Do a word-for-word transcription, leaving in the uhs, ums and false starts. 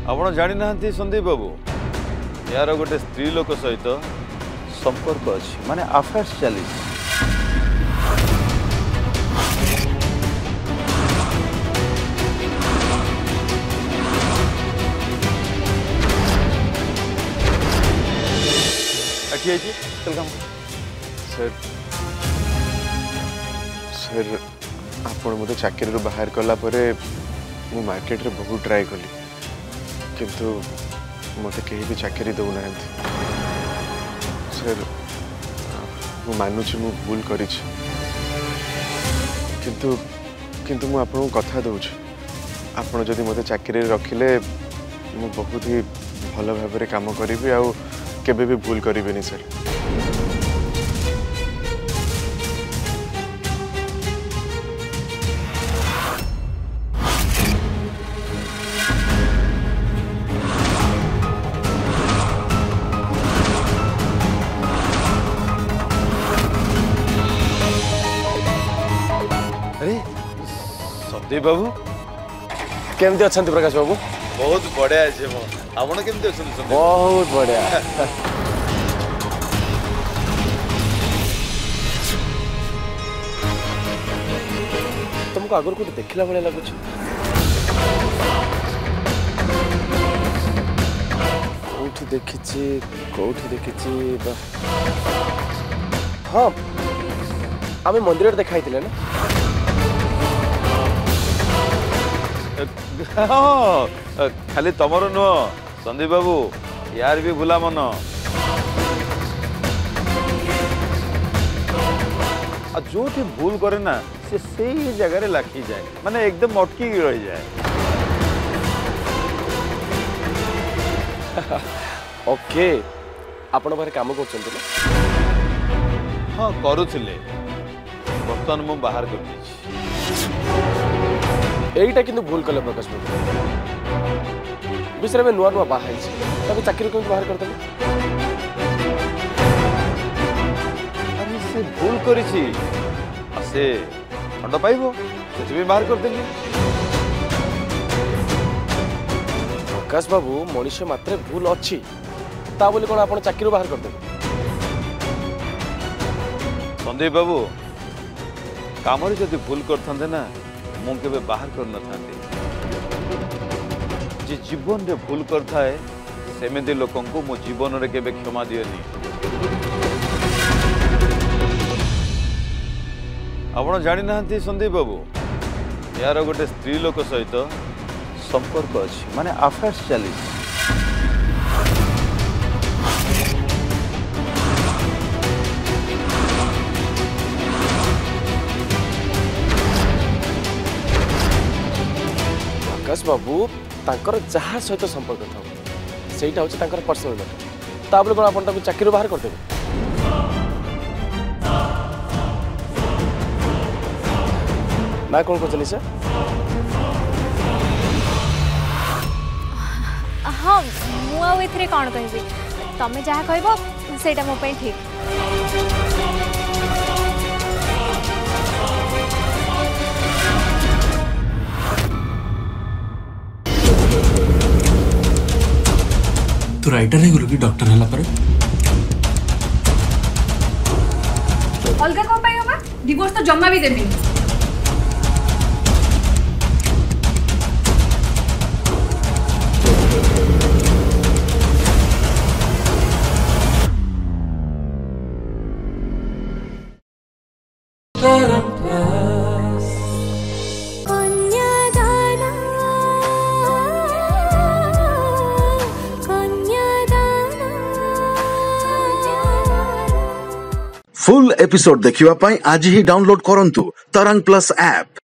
आपण जानी ना संदीप बाबू यार गोटे स्त्री लोक सहित संपर्क अच्छी माने अफेयर्स चली सर सर आपण मते चाकरी रो बाहर कला परे मु मार्केट रे बहुत ट्राई कली किंतु मते कहीं भी चाकरी दो ना सर मु मानुछि मु भूल करिछि किंतु किंतु मु आपन कथा दउछि आपण जदि मते चाकरी रखिले मु बहुत ही भल भाव रे काम करिवि आ केबे भी भूल करिवेनी सर संदीप बाबू केमती अच्छा प्रकाश बाबू बहुत बढ़िया है आपण केमती अच्छा बहुत बढ़िया तुमको आगर को देखला भाई लगुच कौटी देखी कौटी देखी हाँ आम मंदिर देखाई ना हाँ खाली तमर नुह संदीप बाबू यार भी भूला मन जो भूल करे ना से सही जगह लाखी जाए माने एकदम अटकी रही जाए ओके आपण बारे काम करछन हाँ करूथिले बर्तमान मु बाहर कर एटा किंतु भूल कले प्रकाश बाबू विषय में नुआ नुआ बाहर ताको चाकरी को बाहर कर देले अरे से भूल करिछि से खंड पाइबो से भी बाहर कर देली प्रकाश बाबू मनुष्य मात्रे भूल अच्छी ता बोली कोन आपण चाकरी बाहर कर देले संदीप बाबू काम जदि भूल करथंदे ना मु केबे बाहर कर न थांती जे जीवन रे भूल करता है सेमेदी लोकन को मो जीवन रे केबे क्षमा दियनी आपण जानि ना संदीप बाबू यार गोटे स्त्री लोक सहित संपर्क अच्छी माने अफेयर्स चली प्रकाश बाबू तांकर जहाँ सहित संपर्क था सेटा होची तांकर पर्सनल मैटर ताबले कोन आपण ताको चाकरी बाहर कर देबे ना कोन को चली से हाँ मु आ एथरे कोन कहबी तमे जहाँ कहबो सेटा मो पे ठीक तू राइटर है गुरु की डॉक्टर हला पर अलगा को पाई होबा डिवोर्स तो जम्मा भी देबी फुल एपिसोड देखिवा पाई आज ही डाउनलोड करंतु तरंग प्लस ऐप।